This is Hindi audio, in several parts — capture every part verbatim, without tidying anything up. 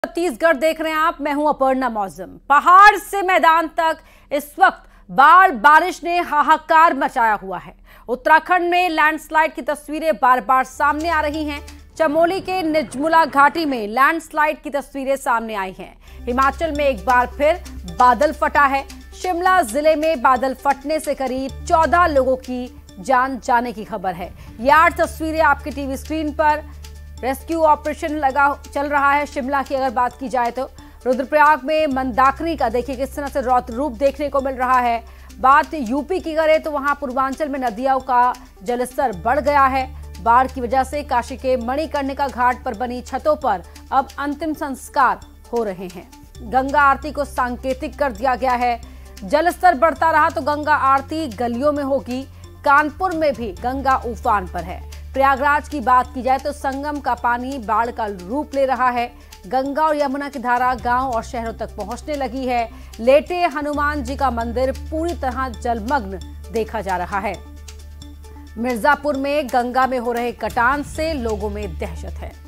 छत्तीसगढ़ देख रहे हैं आप, मैं हूं अपर्णा मौजम। पहाड़ से मैदान तक इस वक्त बाढ़ बारिश ने हाहाकार मचाया हुआ है। उत्तराखंड में लैंडस्लाइड की तस्वीरें बार बार सामने आ रही हैं। चमोली के निजमुला घाटी में लैंडस्लाइड की तस्वीरें सामने आई हैं। हिमाचल में एक बार फिर बादल फटा है। शिमला जिले में बादल फटने से करीब चौदह लोगों की जान जाने की खबर है। ये आठ तस्वीरें आपकी टीवी स्क्रीन पर। रेस्क्यू ऑपरेशन लगा चल रहा है। शिमला की अगर बात की जाए तो रुद्रप्रयाग में मंदाकिनी का देखिए किस तरह से रौद्र रूप देखने को मिल रहा है। बात यूपी की करें तो वहां पूर्वांचल में नदियों का जलस्तर बढ़ गया है। बाढ़ की वजह से काशी के मणिकर्णिका घाट पर बनी छतों पर अब अंतिम संस्कार हो रहे हैं। गंगा आरती को सांकेतिक कर दिया गया है। जलस्तर बढ़ता रहा तो गंगा आरती गलियों में होगी। कानपुर में भी गंगा उफान पर है। प्रयागराज की बात की जाए तो संगम का पानी बाढ़ का रूप ले रहा है। गंगा और यमुना की धारा गांव और शहरों तक पहुंचने लगी है। लेटे हनुमान जी का मंदिर पूरी तरह जलमग्न देखा जा रहा है। मिर्जापुर में गंगा में हो रहे कटान से लोगों में दहशत है।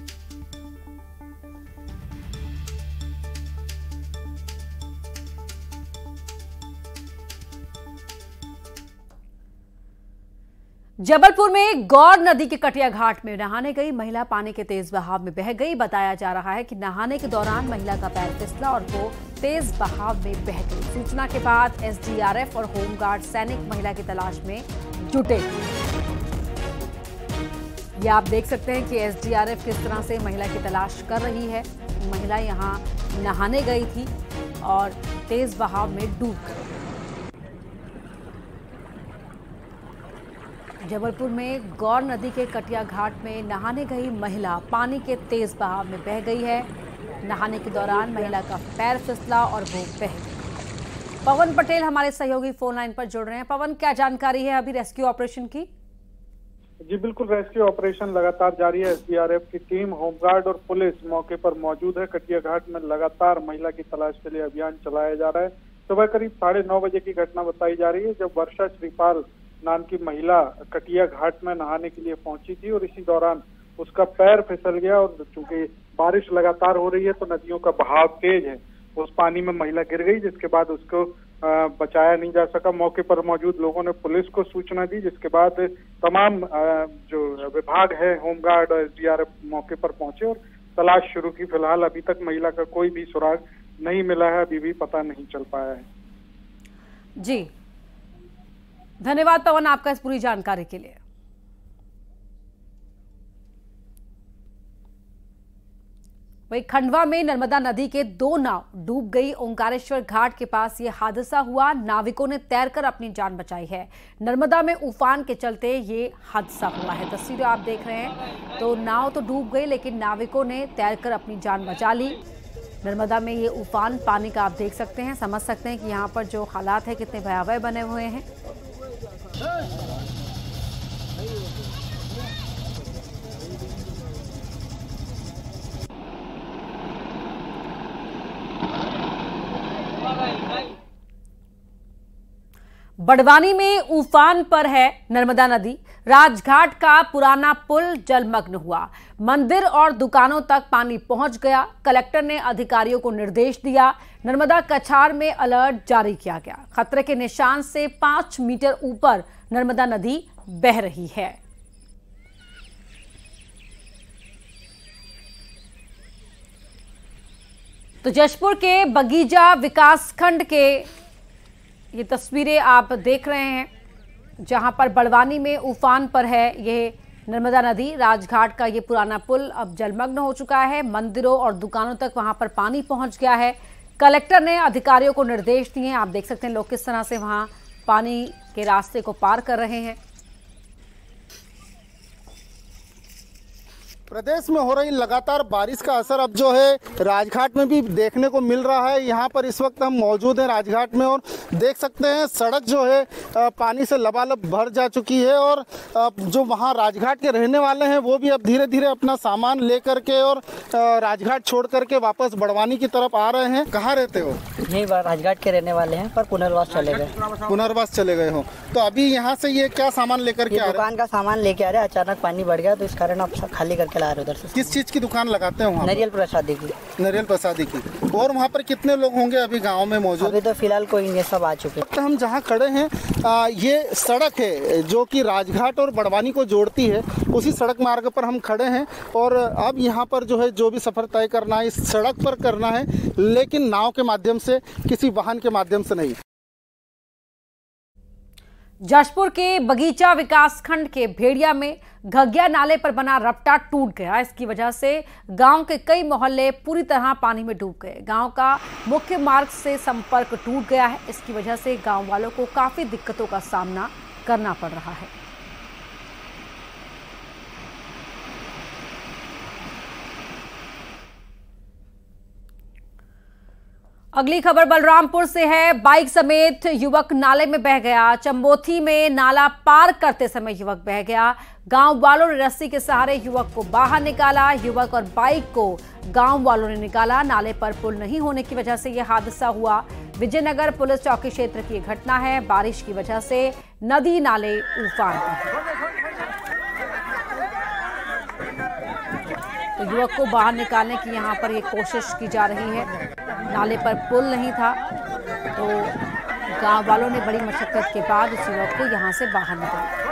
जबलपुर में गौर नदी के कटिया घाट में नहाने गई महिला पानी के तेज बहाव में बह गई। बताया जा रहा है कि नहाने के दौरान महिला का पैर फिसला और वो तेज बहाव में बह गई। सूचना के बाद एसडीआरएफ और होमगार्ड सैनिक महिला की तलाश में जुटे। ये आप देख सकते हैं कि एसडीआरएफ किस तरह से महिला की तलाश कर रही है। महिला यहाँ नहाने गई थी और तेज बहाव में डूब गई। जबलपुर में गौर नदी के कटिया घाट में नहाने गई महिला पानी के तेज बहाव में बह गई है। नहाने के दौरान महिला का पैर फिसला और वो बह गई। पवन पटेल हमारे सहयोगी फोन लाइन पर जुड़ रहे हैं। पवन, क्या जानकारी है अभी रेस्क्यू ऑपरेशन की? जी बिल्कुल, रेस्क्यू ऑपरेशन लगातार जारी है। एसडीआरएफ की टीम, होमगार्ड और पुलिस मौके पर मौजूद है। कटिया घाट में लगातार महिला की तलाश के लिए अभियान चलाया जा रहा है। सुबह करीब साढ़े नौ बजे की घटना बताई जा रही है जब वर्षा श्रीपाल नाम की महिला कटिया घाट में नहाने के लिए पहुंची थी और इसी दौरान उसका पैर फिसल गया और चूंकि बारिश लगातार हो रही है तो नदियों का बहाव तेज है। उस पानी में महिला गिर गई जिसके बाद उसको बचाया नहीं जा सका। मौके पर मौजूद लोगों ने पुलिस को सूचना दी जिसके बाद तमाम जो विभाग है, होमगार्ड और एसडीआरएफ मौके पर पहुंचे और तलाश शुरू की। फिलहाल अभी तक महिला का कोई भी सुराग नहीं मिला है, अभी भी पता नहीं चल पाया है। जी धन्यवाद पवन आपका इस पूरी जानकारी के लिए। वही खंडवा में नर्मदा नदी के दो नाव डूब गई। ओंकारेश्वर घाट के पास ये हादसा हुआ। नाविकों ने तैरकर अपनी जान बचाई है। नर्मदा में उफान के चलते ये हादसा हुआ है। तस्वीरें आप देख रहे हैं तो नाव तो डूब गई लेकिन नाविकों ने तैरकर अपनी जान बचा ली। नर्मदा में ये उफान पानी का आप देख सकते हैं, समझ सकते हैं कि यहाँ पर जो हालात है कितने भयावह बने हुए हैं। बड़वानी में उफान पर है नर्मदा नदी। राजघाट का पुराना पुल जलमग्न हुआ। मंदिर और दुकानों तक पानी पहुंच गया। कलेक्टर ने अधिकारियों को निर्देश दिया। नर्मदा कछार में अलर्ट जारी किया गया। खतरे के निशान से पांच मीटर ऊपर नर्मदा नदी बह रही है। तो जशपुर के बगीचा विकासखंड के ये तस्वीरें आप देख रहे हैं जहां पर बड़वानी में उफान पर है ये नर्मदा नदी। राजघाट का ये पुराना पुल अब जलमग्न हो चुका है। मंदिरों और दुकानों तक वहां पर पानी पहुंच गया है। कलेक्टर ने अधिकारियों को निर्देश दिए। आप देख सकते हैं लोग किस तरह से वहां पानी के रास्ते को पार कर रहे हैं। प्रदेश में हो रही लगातार बारिश का असर अब जो है राजघाट में भी देखने को मिल रहा है। यहाँ पर इस वक्त हम मौजूद हैं राजघाट में और देख सकते हैं सड़क जो है पानी से लबालब भर जा चुकी है और जो वहाँ राजघाट के रहने वाले हैं वो भी अब धीरे धीरे अपना सामान ले करके और राजघाट छोड़ करके वापस बड़वानी की तरफ आ रहे हैं। कहाँ रहते हो? यही राजघाट के रहने वाले हैं पर पुनर्वास चले गए। पुनर्वास चले गए हो तो अभी यहाँ से ये क्या सामान लेकर के आ रहे हैं? दुकान का सामान लेके आ रहे हैं। अचानक पानी बढ़ गया तो इस कारण अब खाली करके चला रहे उधर से। किस चीज की दुकान लगाते हैं वहाँ? नारियल प्रसादी की। नारियल प्रसादी की। और वहाँ पर कितने लोग होंगे अभी गांव में मौजूद? अभी तो फिलहाल कोई नहीं, सब आ चुके। तो हम जहाँ खड़े हैं आ, ये सड़क है जो कि राजघाट और बड़वानी को जोड़ती है, उसी सड़क मार्ग पर हम खड़े हैं। और अब यहाँ पर जो है जो भी सफ़र तय करना है इस सड़क पर करना है, लेकिन नाव के माध्यम से, किसी वाहन के माध्यम से नहीं। जशपुर के बगीचा विकासखंड के भेड़िया में घग्या नाले पर बना रपटा टूट गया। इसकी वजह से गांव के कई मोहल्ले पूरी तरह पानी में डूब गए। गांव का मुख्य मार्ग से संपर्क टूट गया है। इसकी वजह से गांव वालों को काफी दिक्कतों का सामना करना पड़ रहा है। अगली खबर बलरामपुर से है। बाइक समेत युवक नाले में बह गया। चंबोथी में नाला पार करते समय युवक बह गया। गांव वालों ने रस्सी के सहारे युवक को बाहर निकाला। युवक और बाइक को गांव वालों ने निकाला। नाले पर पुल नहीं होने की वजह से यह हादसा हुआ। विजयनगर पुलिस चौकी क्षेत्र की घटना है। बारिश की वजह से नदी नाले उफान पर। तो युवक को बाहर निकालने की यहां पर ये कोशिश की जा रही है। नाले पर पुल नहीं था, तो गांव वालों ने बड़ी मशक्कत के बाद उस युवक को यहां से बाहर निकाला।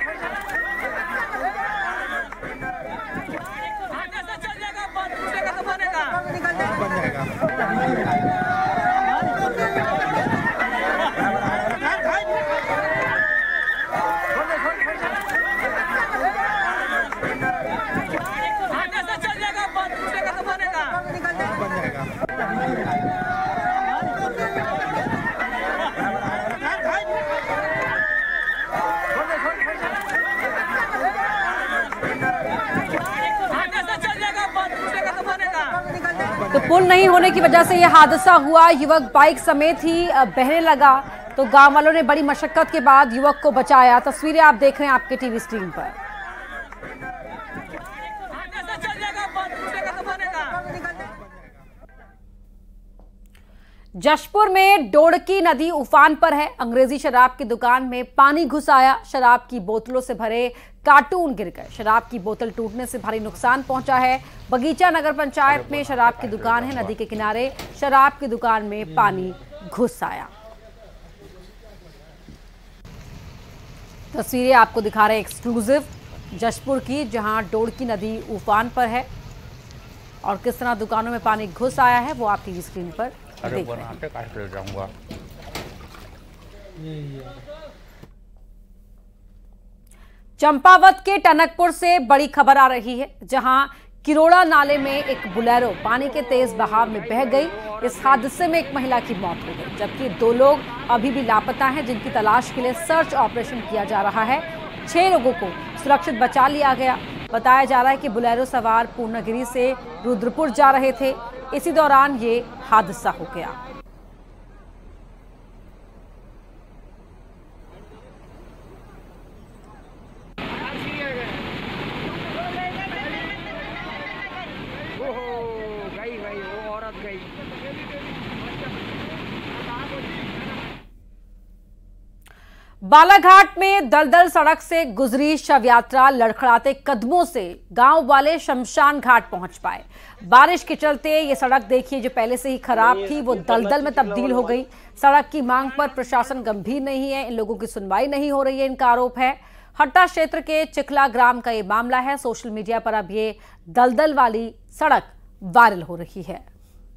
तो पुल नहीं होने की वजह से यह हादसा हुआ। युवक बाइक समेत ही बहने लगा, तो गांव वालों ने बड़ी मशक्कत के बाद युवक को बचाया। तस्वीरें आप देख रहे हैं आपके टीवी स्क्रीन पर। जशपुर में डोड़की नदी उफान पर है। अंग्रेजी शराब की दुकान में पानी घुस आया। शराब की बोतलों से भरे कार्टून गिर गए। शराब की बोतल टूटने से भारी नुकसान पहुंचा है। बगीचा नगर पंचायत में शराब की दुकान है। नदी के किनारे शराब की दुकान में पानी घुस आया। तस्वीरें आपको दिखा रहे हैं एक्सक्लूसिव जशपुर की, जहां डोड़की नदी उफान पर है और किस तरह दुकानों में पानी घुस आया है वो आप टीवी स्क्रीन पर देख रहे हैं। चंपावत के टनकपुर से बड़ी खबर आ रही है, जहां किरोड़ा नाले में एक बुलेरो पानी के तेज बहाव में बह गई। इस हादसे में एक महिला की मौत हो गई, जबकि दो लोग अभी भी लापता हैं, जिनकी तलाश के लिए सर्च ऑपरेशन किया जा रहा है। छह लोगों को सुरक्षित बचा लिया गया। बताया जा रहा है कि बुलेरो सवार पूर्णगिरी से रुद्रपुर जा रहे थे। इसी दौरान ये हादसा हो गया। गई गई वो औरत गई। बालाघाट में दलदल सड़क से गुजरी शव यात्रा लड़खड़ाते कदमों से गांव वाले शमशान घाट पहुंच पाए। बारिश के चलते ये सड़क देखिए, जो पहले से ही खराब थी वो दलदल में तब्दील हो गई। सड़क की मांग पर प्रशासन गंभीर नहीं है। इन लोगों की सुनवाई नहीं हो रही है, इनका आरोप है। हट्टा क्षेत्र के चिखला ग्राम का ये मामला है। सोशल मीडिया पर अब ये दलदल वाली सड़क वायरल हो रही है।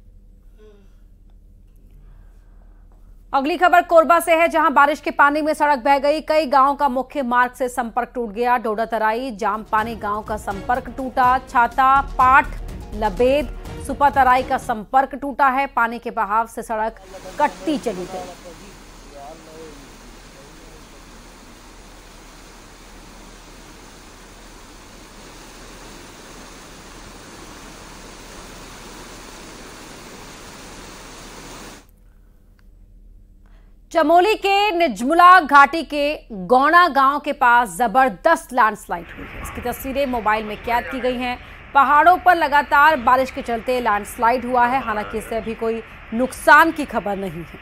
अगली खबर कोरबा से है, जहां बारिश के पानी में सड़क बह गई। कई गांव का मुख्य मार्ग से संपर्क टूट गया। डोडा तराई जाम पानी गांव का संपर्क टूटा। छाता पाठ लबेद सुपा तराई का संपर्क टूटा है। पानी के बहाव से सड़क कटती चली गई। चमोली के निजमुला घाटी के गौना गांव के पास जबरदस्त लैंडस्लाइड हुई है। इसकी तस्वीरें मोबाइल में कैद की गई हैं। पहाड़ों पर लगातार बारिश के चलते लैंडस्लाइड हुआ है। हालांकि इससे अभी कोई नुकसान की खबर नहीं है।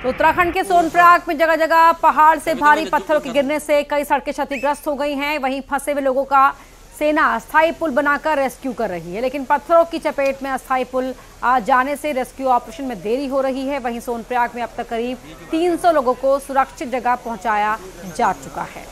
तो उत्तराखंड के सोनप्रयाग में जगह जगह पहाड़ से भारी पत्थरों के गिरने से कई सड़कें क्षतिग्रस्त हो गई हैं। वहीं फंसे हुए लोगों का सेना अस्थायी पुल बनाकर रेस्क्यू कर रही है, लेकिन पत्थरों की चपेट में अस्थायी पुल आ जाने से रेस्क्यू ऑपरेशन में देरी हो रही है। वहीं सोनप्रयाग में अब तक करीब तीन सौ लोगों को सुरक्षित जगह पहुंचाया जा चुका है।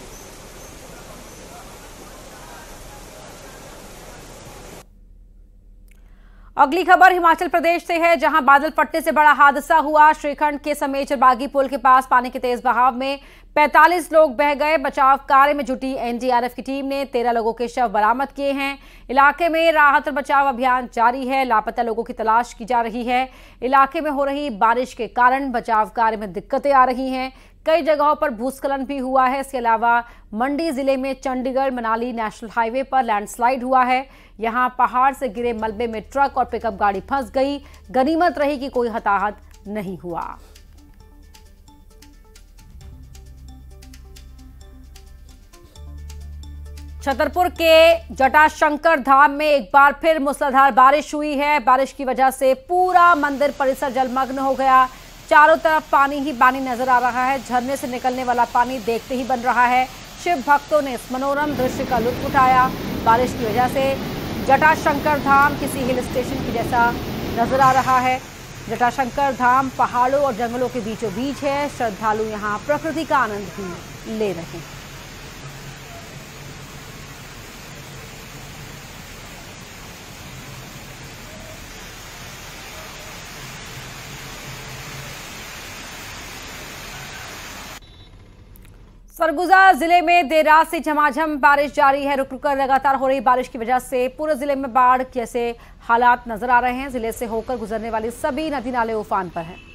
अगली खबर हिमाचल प्रदेश से है, जहां बादल फटने से बड़ा हादसा हुआ। श्रीखंड के समेच बागी पुल के पास पानी के तेज बहाव में पैंतालीस लोग बह गए। बचाव कार्य में जुटी एनडीआरएफ की टीम ने तेरह लोगों के शव बरामद किए हैं। इलाके में राहत और बचाव अभियान जारी है। लापता लोगों की तलाश की जा रही है। इलाके में हो रही बारिश के कारण बचाव कार्य में दिक्कतें आ रही हैं। कई जगहों पर भूस्खलन भी हुआ है। इसके अलावा मंडी जिले में चंडीगढ़ मनाली नेशनल हाईवे पर लैंडस्लाइड हुआ है। यहां पहाड़ से गिरे मलबे में ट्रक और पिकअप गाड़ी फंस गई। गनीमत रही कि कोई हताहत नहीं हुआ। छतरपुर के जटाशंकर धाम में एक बार फिर मूसलाधार बारिश हुई है। बारिश की वजह से पूरा मंदिर परिसर जलमग्न हो गया। चारों तरफ पानी ही पानी नजर आ रहा है। झरने से निकलने वाला पानी देखते ही बन रहा है। शिव भक्तों ने इस मनोरम दृश्य का लुत्फ उठाया। बारिश की वजह से जटाशंकर धाम किसी हिल स्टेशन की जैसा नजर आ रहा है। जटाशंकर धाम पहाड़ों और जंगलों के बीचों बीच है। श्रद्धालु यहाँ प्रकृति का आनंद भी ले रहे हैं। सरगुजा जिले में देर रात से झमाझम बारिश जारी है। रुक रुक कर लगातार हो रही बारिश की वजह से पूरे जिले में बाढ़ जैसे हालात नजर आ रहे हैं। जिले से होकर गुजरने वाली सभी नदी नाले उफान पर हैं।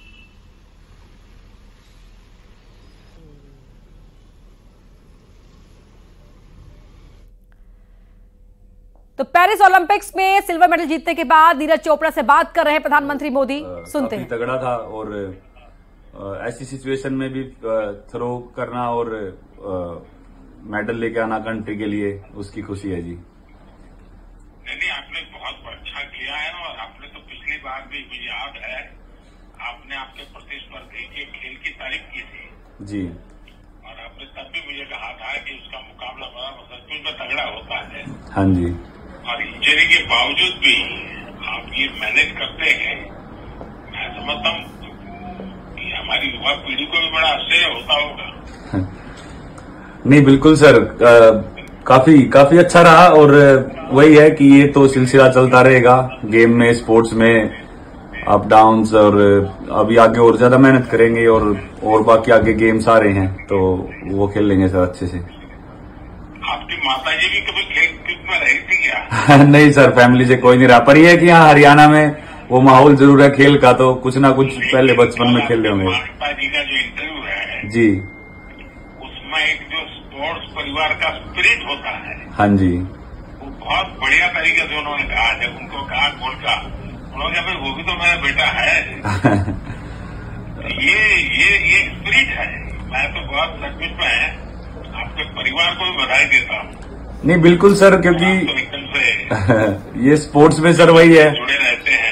तो पेरिस ओलंपिक्स में सिल्वर मेडल जीतने के बाद नीरज चोपड़ा से बात कर रहे हैं प्रधानमंत्री मोदी। सुनते हैं। तगड़ा था और ऐसी सिचुएशन में भी थ्रो करना और मेडल लेके आना कंट्री के लिए, उसकी खुशी है जी। नहीं, आपने बहुत अच्छा किया है और आपने तो पिछली बार भी मुझे याद है आपने आपके प्रतिस्पर्धी के खेल की तारीफ की थी जी, और आपने तब भी मुझे कहा था कि उसका मुकाबला बड़ा सचमुच में तगड़ा होता है। हाँ जी। और इंजरी के बावजूद भी आप ये मैनेज करते हैं। मैं समझता हूँ हमारी युवा पीढ़ी को भी बड़ा आश्चर्य होता होगा। नहीं बिल्कुल सर, आ, काफी काफी अच्छा रहा और वही है कि ये तो सिलसिला चलता रहेगा गेम में, स्पोर्ट्स में अप डाउन्स, और अभी आगे और ज्यादा मेहनत करेंगे और और बाकी आगे गेम्स आ रहे हैं तो वो खेल लेंगे सर अच्छे से। आपकी माता जी भी कभी खेल कूद में रही थी क्या? नहीं सर, फैमिली से कोई नहीं रहा, पर यह है कि यहाँ हरियाणा में वो माहौल जरूर है खेल का, तो कुछ ना कुछ पहले बचपन में खेल रहे होंगे। माता जी का जो इंटरव्यू है जी, उसमें एक जो स्पोर्ट्स परिवार का स्पिरिट होता है, हाँ जी, वो बहुत बढ़िया तरीके से उन्होंने कहा। जब उनको कहा गोल का, उन्होंने कहा भाई वो भी तो मेरा बेटा है। ये ये ये स्पिरिट है। मैं तो बहुत सचमुच में आपके परिवार को भी बधाई देता हूँ। नहीं बिल्कुल सर, क्योंकि तो एकदम से ये स्पोर्ट्स में सर वही है, जुड़े रहते हैं।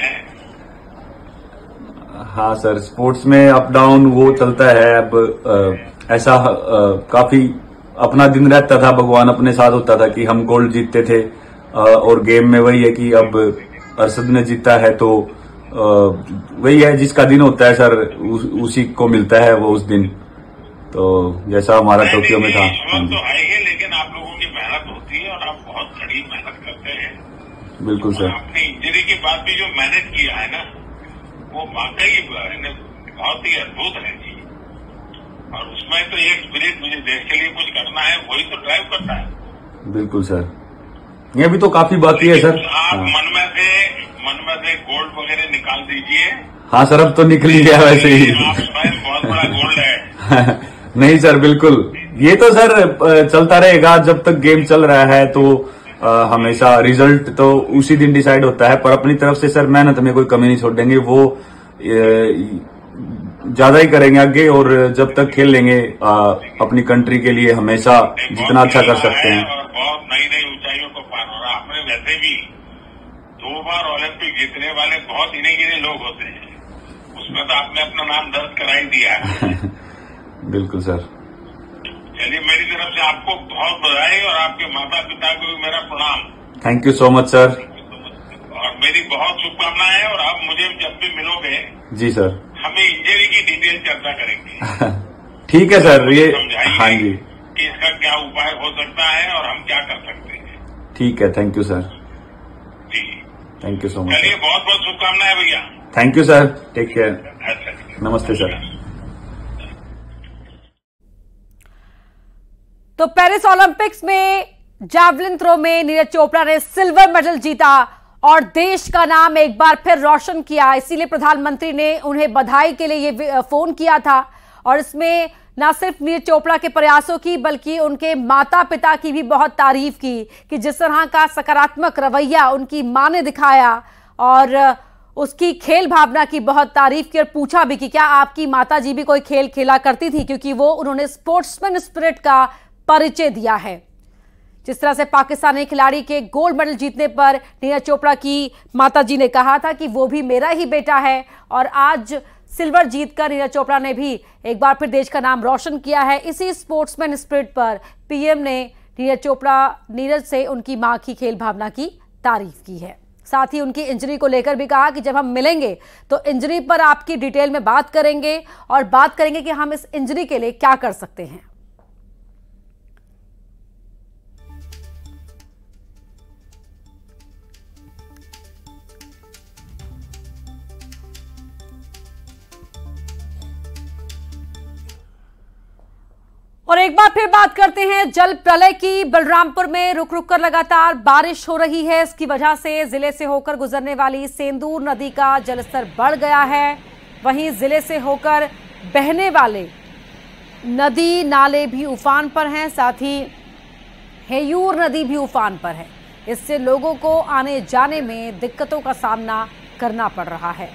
हाँ सर, स्पोर्ट्स में अप डाउन वो चलता है। अब आ, ऐसा आ, काफी अपना दिन रहता था, भगवान अपने साथ होता था कि हम गोल्ड जीतते थे, आ, और गेम में वही है कि अब अरशद ने जीता है तो आ, वही है जिसका दिन होता है सर, उ, उसी को मिलता है वो उस दिन। तो जैसा हमारा टोक्यो में था। हाँ तो आएंगे, लेकिन आप लोगों की मेहनत होती है और आप बहुत कड़ी मेहनत करते हैं। बिल्कुल सर। आपने इंजरी के बाद भी जो मैनेज किया है ना, वो वाकई बहुत ही अद्भुत है जी। और उसमें तो एक स्पिरिट, मुझे देश के लिए कुछ करना है, वही तो ड्राइव करता है। बिल्कुल सर, ये भी तो काफी बाकी है सर। आप हाँ। मन में से मन में से गोल्ड वगैरह निकाल दीजिए। हाँ सर, अब तो निकल ही गया वैसे ही। आप शायद बहुत बड़ा गोल्ड है। नहीं सर, बिल्कुल ये तो सर चलता रहेगा जब तक गेम चल रहा है, तो आ, हमेशा रिजल्ट तो उसी दिन डिसाइड होता है, पर अपनी तरफ से सर मेहनत में कोई कमी नहीं छोड़ देंगे, वो ज्यादा ही करेंगे आगे, और जब तक खेल लेंगे आ, अपनी कंट्री के लिए हमेशा जितना अच्छा कर सकते हैं। और बहुत नई नई ऊंचाइयों को पार हो रहा। आपने वैसे भी दो बार ओलंपिक जीतने वाले बहुत गिने गिने लोग होते हैं, उसमें तो आपने अपना नाम दर्ज करा ही दिया है। बिल्कुल सर। चलिए, मेरी तरफ से आपको बहुत बधाई और आपके माता पिता को भी मेरा प्रणाम। Thank you so much sir. और मेरी बहुत शुभकामनाएं। और आप मुझे जब भी मिलोगे जी सर, हमें इंजरी की डिटेल चर्चा करेंगे। ठीक है सर। ये हाँ जी, कि इसका क्या उपाय हो सकता है और हम क्या कर सकते हैं। ठीक है, थैंक यू सर। जी, थैंक यू सो मच। चलिए, बहुत बहुत शुभकामनाएं भैया। Thank you sir, take care. अच्छा, नमस्ते सर। तो पेरिस ओलंपिक्स में जैवलिन थ्रो में नीरज चोपड़ा ने सिल्वर मेडल जीता और देश का नाम एक बार फिर रोशन किया। इसीलिए प्रधानमंत्री ने उन्हें बधाई के लिए ये फोन किया था और इसमें न सिर्फ नीरज चोपड़ा के प्रयासों की बल्कि उनके माता पिता की भी बहुत तारीफ की कि जिस तरह का सकारात्मक रवैया उनकी मां ने दिखाया और उसकी खेल भावना की बहुत तारीफ की और पूछा भी कि क्या आपकी माता जी भी कोई खेल खेला करती थी, क्योंकि वो उन्होंने स्पोर्ट्समैन स्पिरिट का परिचय दिया है। जिस तरह से पाकिस्तानी खिलाड़ी के गोल्ड मेडल जीतने पर नीरज चोपड़ा की माताजी ने कहा था कि वो भी मेरा ही बेटा है और आज सिल्वर जीतकर नीरज चोपड़ा ने भी एक बार फिर देश का नाम रोशन किया है। इसी स्पोर्ट्समैन स्पिरिट पर पीएम ने नीरज चोपड़ा नीरज से उनकी मां की खेल भावना की तारीफ की है। साथ ही उनकी इंजरी को लेकर भी कहा कि जब हम मिलेंगे तो इंजरी पर आपकी डिटेल में बात करेंगे और बात करेंगे कि हम इस इंजरी के लिए क्या कर सकते हैं। और एक बार फिर बात करते हैं जल प्रलय की। बलरामपुर में रुक रुक कर लगातार बारिश हो रही है। इसकी वजह से जिले से होकर गुजरने वाली सेंदूर नदी का जलस्तर बढ़ गया है। वहीं जिले से होकर बहने वाले नदी नाले भी उफान पर हैं, साथ ही हेयूर नदी भी उफान पर है। इससे लोगों को आने जाने में दिक्कतों का सामना करना पड़ रहा है।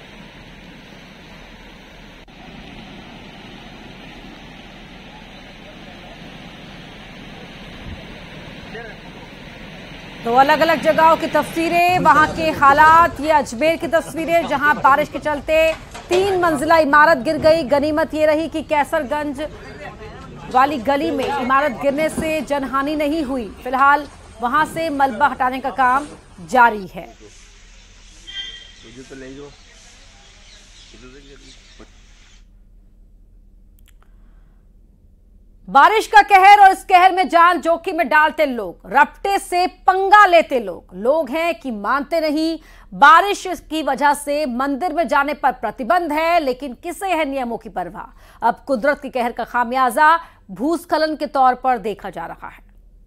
तो अलग अलग जगहों की तस्वीरें, वहां के हालात। ये अजमेर की तस्वीरें जहां बारिश के चलते तीन मंजिला इमारत गिर गई। गनीमत ये रही कि कैसरगंज वाली गली में इमारत गिरने से जनहानि नहीं हुई। फिलहाल वहां से मलबा हटाने का काम जारी है। बारिश का कहर और इस कहर में जान जोखिम में डालते लोग, रपटे से पंगा लेते लोग। लोग हैं कि मानते नहीं। बारिश की वजह से मंदिर में जाने पर प्रतिबंध है, लेकिन किसे है नियमों की परवाह। अब कुदरत के कहर का खामियाजा भूस्खलन के तौर पर देखा जा रहा है।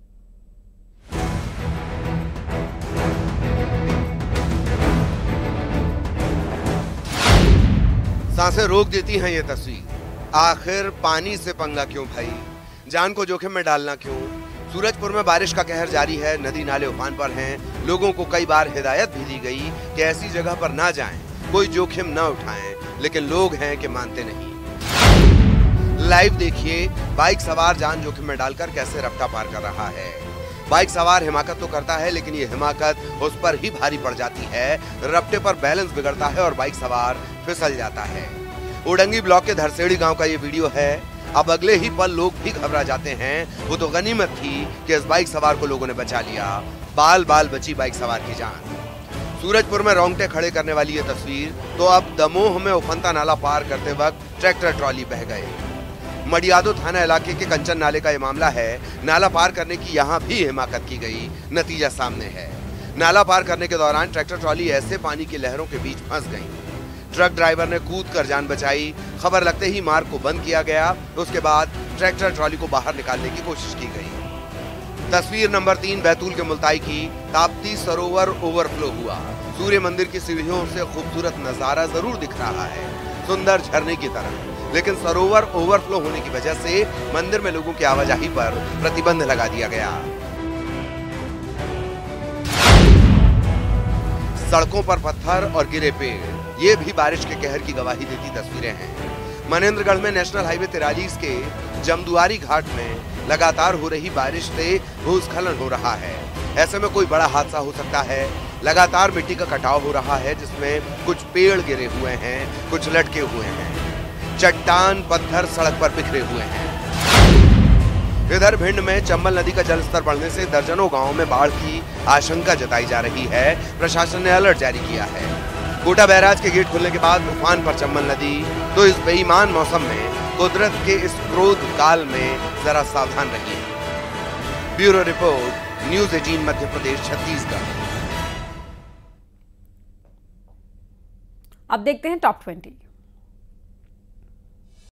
सांसें रोक देती हैं ये तस्वीर। आखिर पानी से पंगा क्यों भाई, जान को जोखिम में डालना क्यों। सूरजपुर में बारिश का कहर जारी है, नदी नाले उफान पर हैं। लोगों को कई बार हिदायत भी दी गई कि ऐसी जगह पर ना जाएं, कोई जोखिम ना उठाएं, लेकिन लोग हैं कि मानते नहीं। लाइव देखिए बाइक सवार जान जोखिम में डालकर कैसे रफ्ता पार कर रहा है। बाइक सवार हिमाकत तो करता है, लेकिन ये हिमाकत उस पर ही भारी पड़ जाती है। रफ्ते पर बैलेंस बिगड़ता है और बाइक सवार फिसल जाता है। उडंगी ब्लॉक के धरसेड़ी गांव का ये वीडियो है। अब अगले ही पल लोग भी घबरा जाते हैं। वो तो गनीमत थी कि इस बाइक सवार को लोगों ने बचा लिया। बाल बाल बची बाइक सवार की जान। सूरजपुर में रोंगटे खड़े करने वाली ये तस्वीर। तो अब दमोह में उफनता नाला पार करते वक्त ट्रैक्टर ट्रॉली बह गए। मडियादो थाना इलाके के कंचन नाले का ये मामला है। नाला पार करने की यहाँ भी हिमाकत की गई, नतीजा सामने है। नाला पार करने के दौरान ट्रैक्टर ट्रॉली ऐसे पानी की लहरों के बीच फंस गई। ट्रक ड्राइवर ने कूद कर जान बचाई। खबर लगते ही मार्ग को बंद किया गया। उसके बाद ट्रैक्टर ट्रॉली को बाहर निकालने की कोशिश की गई। तस्वीर नंबर तीन बैतूल के मुल्ताई की। ताप्ती सरोवर ओवरफ्लो हुआ। सूर्य मंदिर की सीढ़ियों से खूबसूरत नजारा जरूर दिख रहा है, सुंदर झरने की तरह, लेकिन सरोवर ओवरफ्लो होने की वजह से मंदिर में लोगों की आवाजाही पर प्रतिबंध लगा दिया गया। सड़कों पर पत्थर और गिरे पेड़, ये भी बारिश के कहर की गवाही देती तस्वीरें हैं। मनेंद्रगढ़ में नेशनल हाईवे तिरालीस के जमदुआरी घाट में लगातार हो रही बारिश से भूस्खलन हो रहा है। ऐसे में कोई बड़ा हादसा हो सकता है। लगातार मिट्टी का कटाव हो रहा है, जिसमें कुछ पेड़ गिरे हुए हैं, कुछ लटके हुए हैं, चट्टान पत्थर सड़क पर बिखरे हुए हैं। इधर भिंड में चंबल नदी का जलस्तर बढ़ने से दर्जनों गांवों में बाढ़ की आशंका जताई जा रही है। प्रशासन ने अलर्ट जारी किया है। कोटा बैराज के गेट खुलने के बाद उफान पर चंबल नदी, तो इस बेईमान मौसम में कुदरत के इस क्रोध काल में जरा सावधान रहिए। ब्यूरो रिपोर्ट, न्यूज अठारह मध्य प्रदेश छत्तीसगढ़। अब देखते हैं टॉप ट्वेंटी।